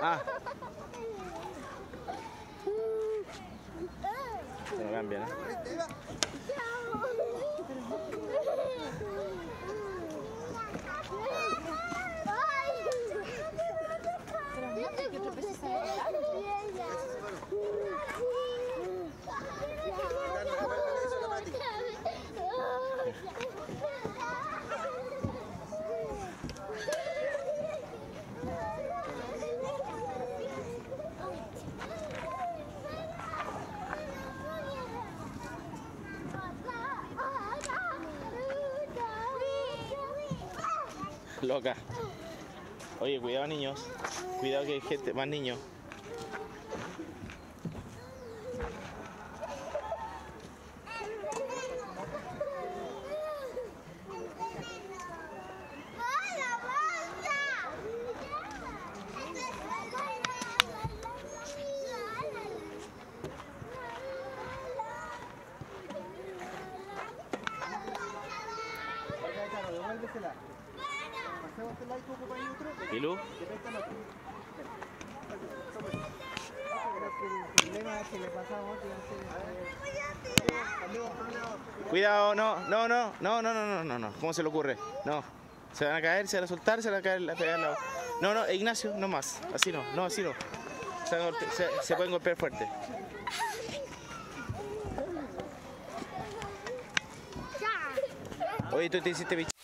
Ah. Se lo cambian, ¿eh? Loca. Oye, cuidado niños. Cuidado que hay gente, más niños. ¿Pilu? Cuidado, no. ¿Cómo se le ocurre? No. Se van a caer, se van a soltar, se van a caer, pegar la... No, Ignacio, no más. Así no, así no. Se pueden golpear fuerte. Oye, tú te hiciste bicho.